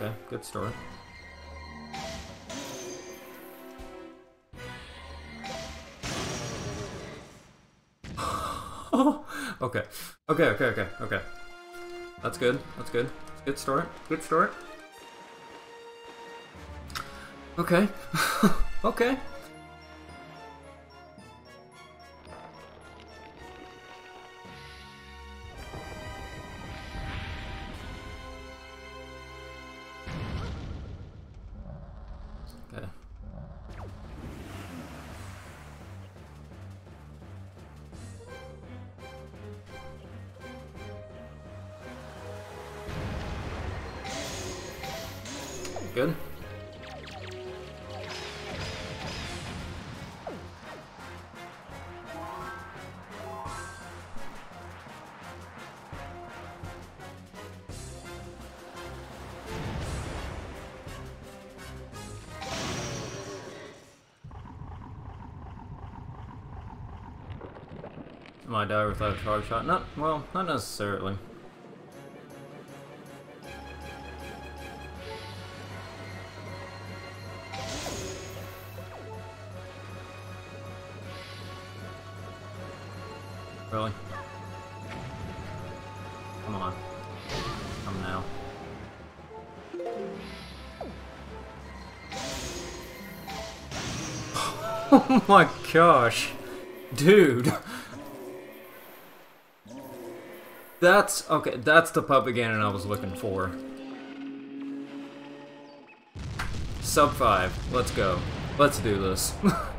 Okay, good story. Okay. Okay. That's good. That's good. Good story. Good story. Okay. Okay. Okay. Good. Am I die without a charge shot? Not well, not necessarily. Really? Come on. Come now. Oh my gosh. Dude. That's okay, that's the puppet Ganon I was looking for. Sub 5. Let's go. Let's do this.